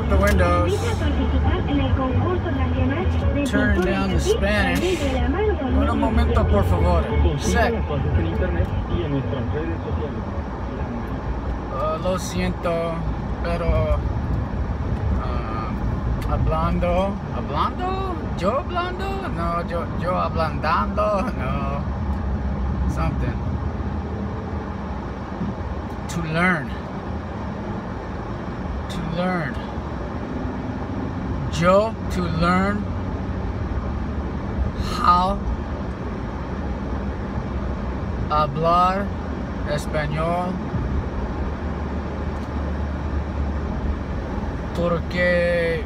the windows. Turn down the Spanish. Un momento, por favor. Sec. Lo siento, pero hablando, yo hablando, no, yo hablandando, no, something. To learn. Yo to learn how hablar español, porque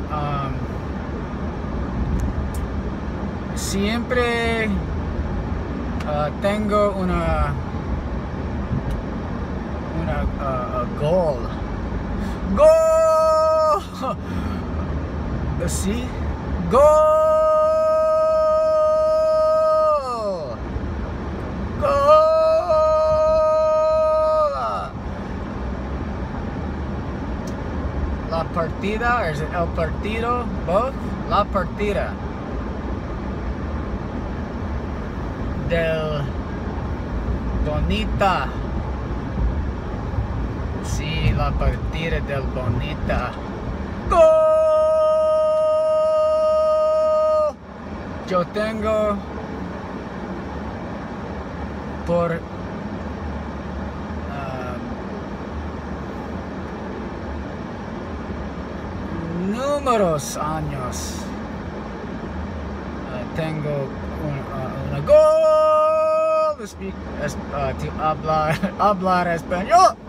siempre tengo una goal. Sí, goal. La partida, or is it el partido? Both? La partida del Bonita. Sí, la partida del Bonita. ¡Gol! Yo tengo por números años tengo una goal to hablar español.